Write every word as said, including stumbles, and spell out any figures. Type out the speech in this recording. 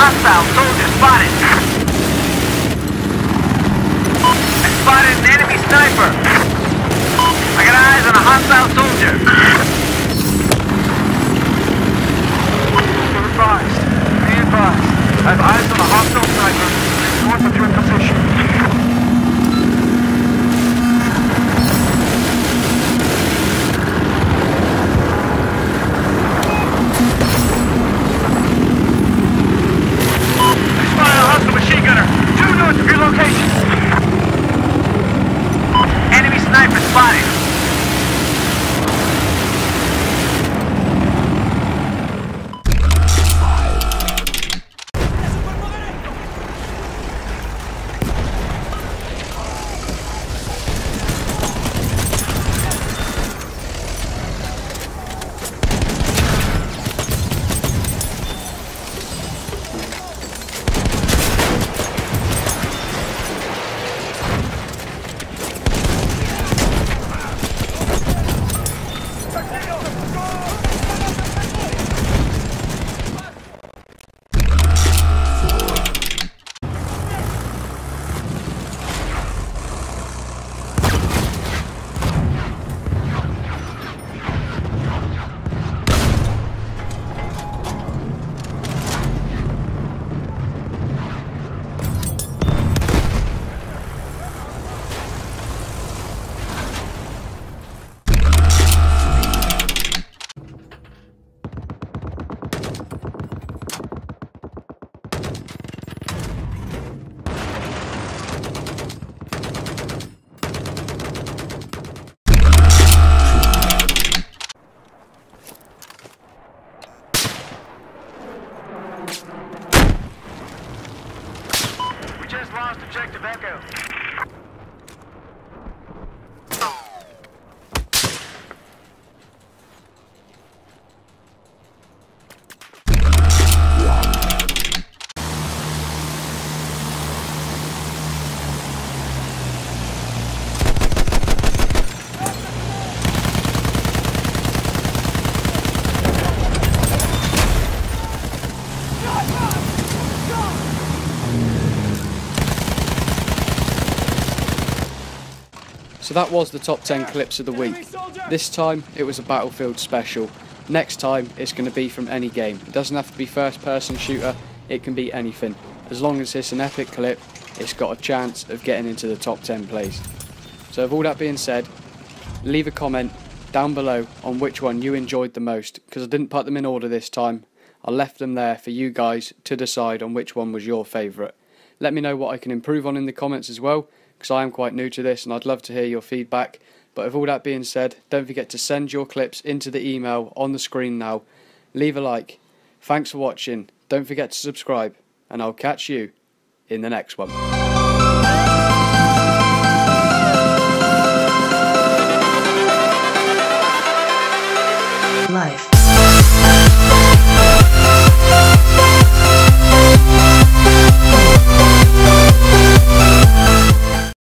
hostile soldier spotted. I spotted an enemy sniper. I got eyes on a hostile soldier. Be advised. Be advised. I have eyes on a hostile sniper north of your position. Sniper spotted. We just lost objective Echo. So that was the top ten clips of the week. This time it was a Battlefield special. Next time it's going to be from any game. It doesn't have to be first person shooter, it can be anything. As long as it's an epic clip, it's got a chance of getting into the top ten plays. So with all that being said, leave a comment down below on which one you enjoyed the most, because I didn't put them in order this time. I left them there for you guys to decide on which one was your favourite. Let me know what I can improve on in the comments as well, because I am quite new to this and I'd love to hear your feedback. But with all that being said, don't forget to send your clips into the email on the screen now. Leave a like. Thanks for watching. Don't forget to subscribe, and I'll catch you in the next one.